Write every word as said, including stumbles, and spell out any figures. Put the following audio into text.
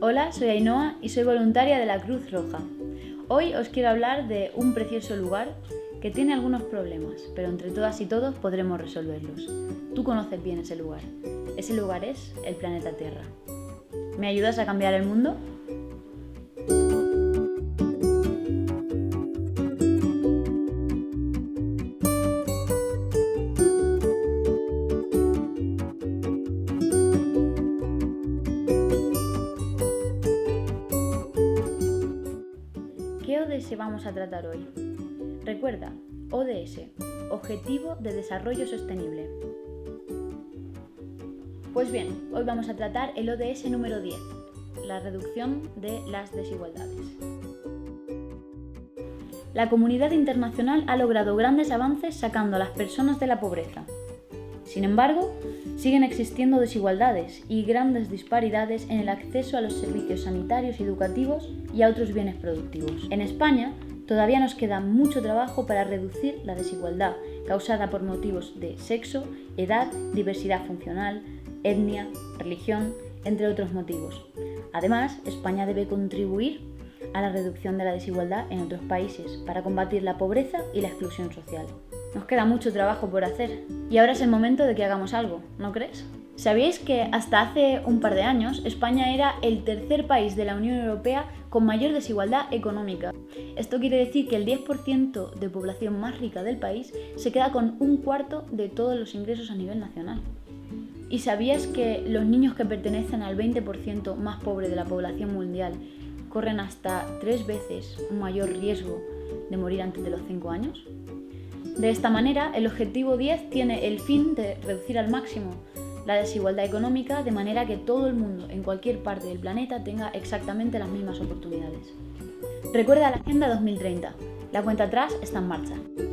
Hola, soy Ainhoa y soy voluntaria de la Cruz Roja. Hoy os quiero hablar de un precioso lugar que tiene algunos problemas, pero entre todas y todos podremos resolverlos. Tú conoces bien ese lugar. Ese lugar es el planeta Tierra. ¿Me ayudas a cambiar el mundo? ¿Qué O D S vamos a tratar hoy? Recuerda, O D S, Objetivo de Desarrollo Sostenible. Pues bien, hoy vamos a tratar el O D S número diez, la reducción de las desigualdades. La comunidad internacional ha logrado grandes avances sacando a las personas de la pobreza. Sin embargo, siguen existiendo desigualdades y grandes disparidades en el acceso a los servicios sanitarios y educativos y a otros bienes productivos. En España, todavía nos queda mucho trabajo para reducir la desigualdad causada por motivos de sexo, edad, diversidad funcional, etnia, religión, entre otros motivos. Además, España debe contribuir a la reducción de la desigualdad en otros países para combatir la pobreza y la exclusión social. Nos queda mucho trabajo por hacer y ahora es el momento de que hagamos algo, ¿no crees? ¿Sabíais que hasta hace un par de años España era el tercer país de la Unión Europea con mayor desigualdad económica? Esto quiere decir que el diez por ciento de población más rica del país se queda con un cuarto de todos los ingresos a nivel nacional. ¿Y sabías que los niños que pertenecen al veinte por ciento más pobre de la población mundial corren hasta tres veces un mayor riesgo de morir antes de los cinco años? De esta manera, el objetivo diez tiene el fin de reducir al máximo la desigualdad económica de manera que todo el mundo en cualquier parte del planeta tenga exactamente las mismas oportunidades. Recuerda la Agenda dos mil treinta. La cuenta atrás está en marcha.